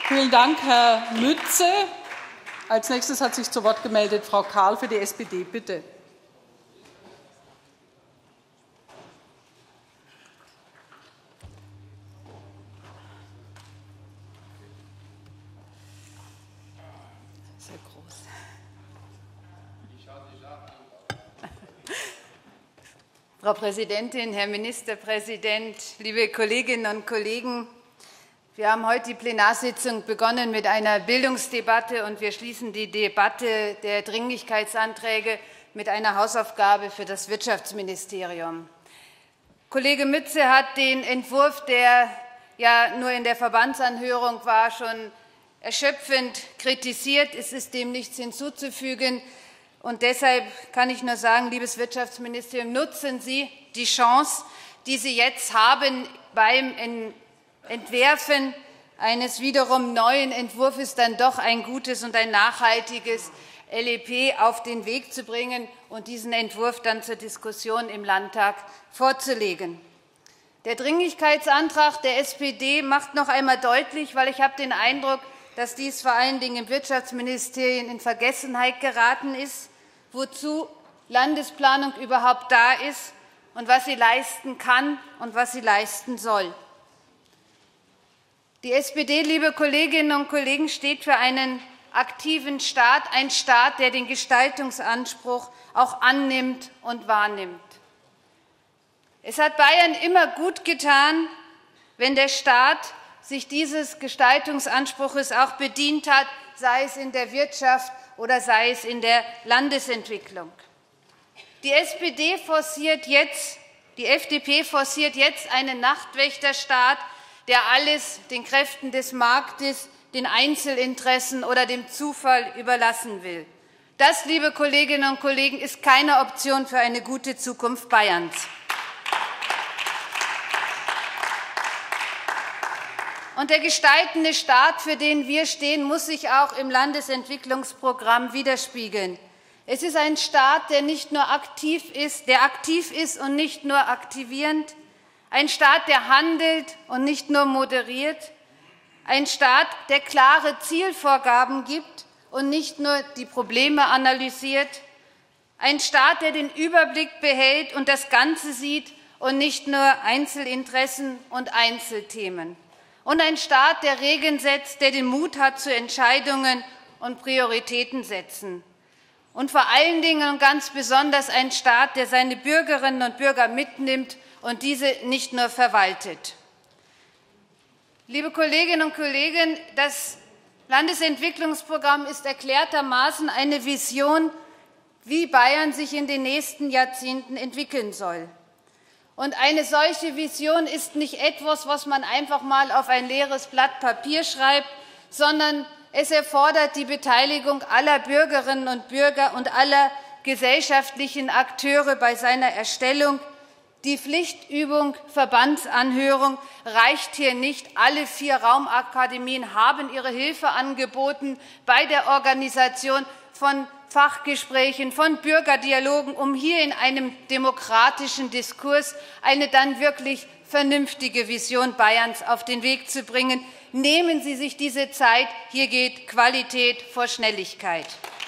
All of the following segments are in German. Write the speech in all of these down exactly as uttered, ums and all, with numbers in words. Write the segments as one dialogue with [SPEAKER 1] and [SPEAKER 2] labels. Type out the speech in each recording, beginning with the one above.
[SPEAKER 1] Vielen Dank, Herr Mütze. Als nächstes hat sich zu Wort gemeldet Frau Karl für die S P D. Bitte. Sehr groß.
[SPEAKER 2] Frau Präsidentin, Herr Ministerpräsident, liebe Kolleginnen und Kollegen! Wir haben heute die Plenarsitzung begonnen mit einer Bildungsdebatte, und wir schließen die Debatte der Dringlichkeitsanträge mit einer Hausaufgabe für das Wirtschaftsministerium. Kollege Mütze hat den Entwurf, der ja nur in der Verbandsanhörung war, schon erschöpfend kritisiert. Es ist dem nichts hinzuzufügen. Und deshalb kann ich nur sagen, liebes Wirtschaftsministerium, nutzen Sie die Chance, die Sie jetzt haben, beim Entwerfen eines wiederum neuen Entwurfs dann doch ein gutes und ein nachhaltiges L E P auf den Weg zu bringen und diesen Entwurf dann zur Diskussion im Landtag vorzulegen. Der Dringlichkeitsantrag der S P D macht noch einmal deutlich, weil ich habe den Eindruck, dass dies vor allen Dingen im Wirtschaftsministerium in Vergessenheit geraten ist, wozu Landesplanung überhaupt da ist und was sie leisten kann und was sie leisten soll. Die S P D, liebe Kolleginnen und Kollegen, steht für einen aktiven Staat, ein Staat, der den Gestaltungsanspruch auch annimmt und wahrnimmt. Es hat Bayern immer gut getan, wenn der Staat sich dieses Gestaltungsanspruchs auch bedient hat, sei es in der Wirtschaft oder sei es in der Landesentwicklung. Die S P D forciert jetzt, die F D P forciert jetzt einen Nachtwächterstaat, der alles den Kräften des Marktes, den Einzelinteressen oder dem Zufall überlassen will. Das, liebe Kolleginnen und Kollegen, ist keine Option für eine gute Zukunft Bayerns. Und der gestaltende Staat, für den wir stehen, muss sich auch im Landesentwicklungsprogramm widerspiegeln. Es ist ein Staat, der nicht nur aktiv ist, der aktiv ist und nicht nur aktivierend, ein Staat, der handelt und nicht nur moderiert, ein Staat, der klare Zielvorgaben gibt und nicht nur die Probleme analysiert, ein Staat, der den Überblick behält und das Ganze sieht und nicht nur Einzelinteressen und Einzelthemen. Und ein Staat, der Regeln setzt, der den Mut hat zu Entscheidungen und Prioritäten setzen. Und vor allen Dingen und ganz besonders ein Staat, der seine Bürgerinnen und Bürger mitnimmt und diese nicht nur verwaltet. Liebe Kolleginnen und Kollegen, das Landesentwicklungsprogramm ist erklärtermaßen eine Vision, wie Bayern sich in den nächsten Jahrzehnten entwickeln soll. Und eine solche Vision ist nicht etwas, was man einfach mal auf ein leeres Blatt Papier schreibt, sondern es erfordert die Beteiligung aller Bürgerinnen und Bürger und aller gesellschaftlichen Akteure bei seiner Erstellung. Die Pflichtübung Verbandsanhörung reicht hier nicht. Alle vier Raumakademien haben ihre Hilfe angeboten bei der Organisation von Fachgesprächen, von Bürgerdialogen, um hier in einem demokratischen Diskurs eine dann wirklich vernünftige Vision Bayerns auf den Weg zu bringen. Nehmen Sie sich diese Zeit. Hier geht Qualität vor Schnelligkeit.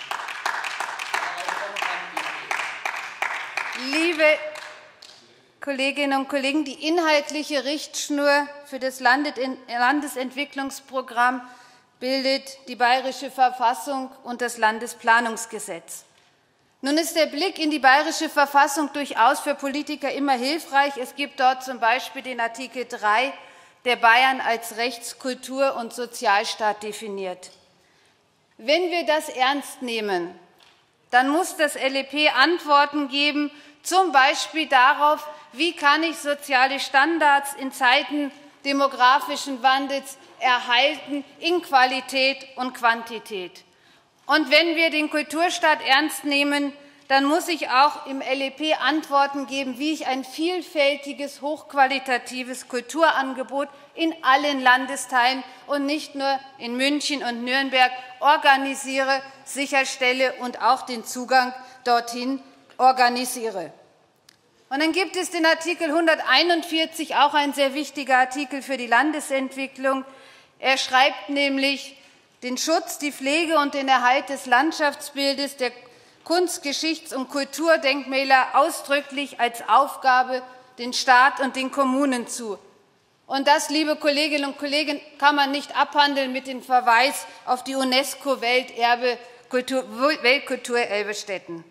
[SPEAKER 2] Liebe Kolleginnen und Kollegen, die inhaltliche Richtschnur für das Landesentwicklungsprogramm bildet die Bayerische Verfassung und das Landesplanungsgesetz. Nun ist der Blick in die Bayerische Verfassung durchaus für Politiker immer hilfreich. Es gibt dort zum Beispiel den Artikel drei, der Bayern als Rechts-, Kultur- und Sozialstaat definiert. Wenn wir das ernst nehmen, dann muss das L E P Antworten geben, zum Beispiel darauf, wie kann ich soziale Standards in Zeiten demografischen Wandels erhalten in Qualität und Quantität. Und wenn wir den Kulturstaat ernst nehmen, dann muss ich auch im L E P Antworten geben, wie ich ein vielfältiges, hochqualitatives Kulturangebot in allen Landesteilen und nicht nur in München und Nürnberg organisiere, sicherstelle und auch den Zugang dorthin organisiere. Und dann gibt es den Artikel hunderteinundvierzig, auch ein sehr wichtiger Artikel für die Landesentwicklung. Er schreibt nämlich, den Schutz, die Pflege und den Erhalt des Landschaftsbildes, der Kunst-, Geschichts- und Kulturdenkmäler ausdrücklich als Aufgabe den Staat und den Kommunen zu. Und das, liebe Kolleginnen und Kollegen, kann man nicht abhandeln mit dem Verweis auf die UNESCO-Welterbe, Weltkulturerbestätten.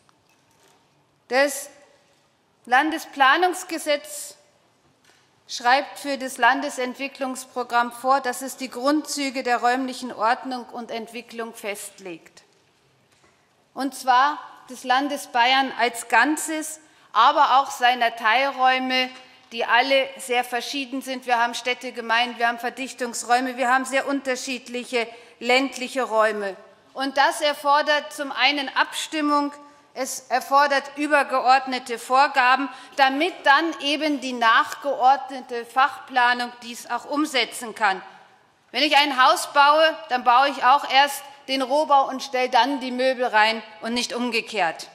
[SPEAKER 2] Das Landesplanungsgesetz schreibt für das Landesentwicklungsprogramm vor, dass es die Grundzüge der räumlichen Ordnung und Entwicklung festlegt. Und zwar des Landes Bayern als Ganzes, aber auch seiner Teilräume, die alle sehr verschieden sind. Wir haben Städte, Gemeinden, wir haben Verdichtungsräume, wir haben sehr unterschiedliche ländliche Räume. Und das erfordert zum einen Abstimmung, es erfordert übergeordnete Vorgaben, damit dann eben die nachgeordnete Fachplanung dies auch umsetzen kann. Wenn ich ein Haus baue, dann baue ich auch erst den Rohbau und stelle dann die Möbel rein und nicht umgekehrt.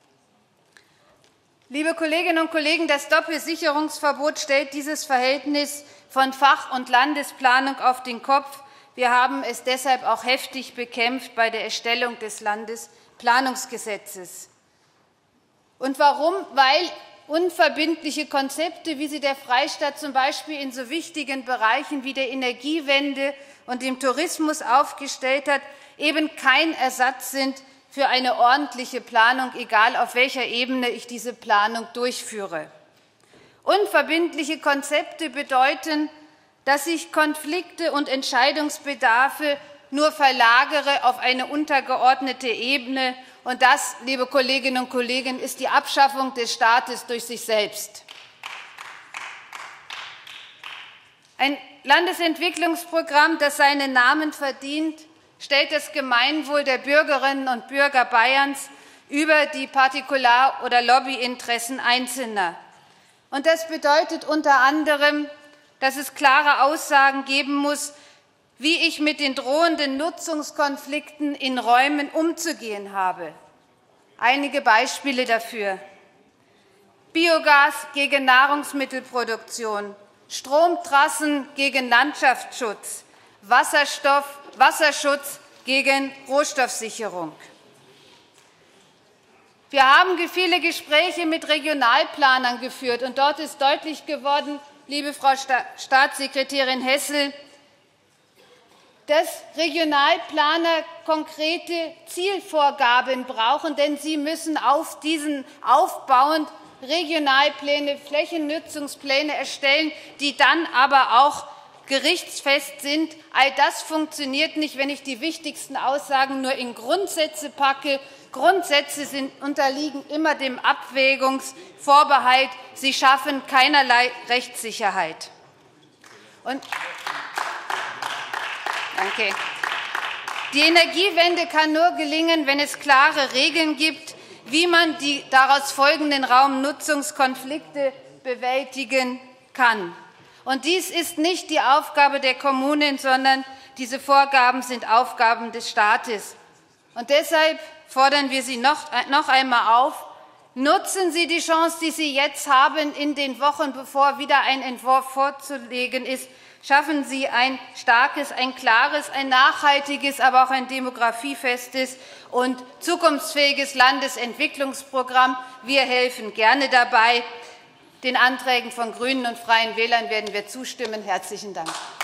[SPEAKER 2] Liebe Kolleginnen und Kollegen, das Doppelsicherungsverbot stellt dieses Verhältnis von Fach- und Landesplanung auf den Kopf. Wir haben es deshalb auch heftig bekämpft bei der Erstellung des Landesplanungsgesetzes. Und warum? Weil unverbindliche Konzepte, wie sie der Freistaat zum Beispiel in so wichtigen Bereichen wie der Energiewende und dem Tourismus aufgestellt hat, eben kein Ersatz sind für eine ordentliche Planung, egal auf welcher Ebene ich diese Planung durchführe. Unverbindliche Konzepte bedeuten, dass ich Konflikte und Entscheidungsbedarfe nur verlagere auf eine untergeordnete Ebene. Und das, liebe Kolleginnen und Kollegen, ist die Abschaffung des Staates durch sich selbst. Ein Landesentwicklungsprogramm, das seinen Namen verdient, stellt das Gemeinwohl der Bürgerinnen und Bürger Bayerns über die Partikular- oder Lobbyinteressen Einzelner. Und das bedeutet unter anderem, dass es klare Aussagen geben muss, wie ich mit den drohenden Nutzungskonflikten in Räumen umzugehen habe. Einige Beispiele dafür: Biogas gegen Nahrungsmittelproduktion, Stromtrassen gegen Landschaftsschutz, Wasserstoff, Wasserschutz gegen Rohstoffsicherung. Wir haben viele Gespräche mit Regionalplanern geführt, und dort ist deutlich geworden, liebe Frau Staatssekretärin Hessel, dass Regionalplaner konkrete Zielvorgaben brauchen, denn sie müssen auf diesen aufbauend Regionalpläne, Flächennutzungspläne erstellen, die dann aber auch gerichtsfest sind. All das funktioniert nicht, wenn ich die wichtigsten Aussagen nur in Grundsätze packe. Grundsätze sind, unterliegen immer dem Abwägungsvorbehalt. Sie schaffen keinerlei Rechtssicherheit. Und Danke. Die Energiewende kann nur gelingen, wenn es klare Regeln gibt, wie man die daraus folgenden Raumnutzungskonflikte bewältigen kann. Und dies ist nicht die Aufgabe der Kommunen, sondern diese Vorgaben sind Aufgaben des Staates. Und deshalb fordern wir Sie noch, noch einmal auf, nutzen Sie die Chance, die Sie jetzt haben, in den Wochen, bevor wieder ein Entwurf vorzulegen ist. Schaffen Sie ein starkes, ein klares, ein nachhaltiges, aber auch ein demografiefestes und zukunftsfähiges Landesentwicklungsprogramm. Wir helfen gerne dabei. Den Anträgen von Grünen und Freien Wählern werden wir zustimmen. Herzlichen Dank.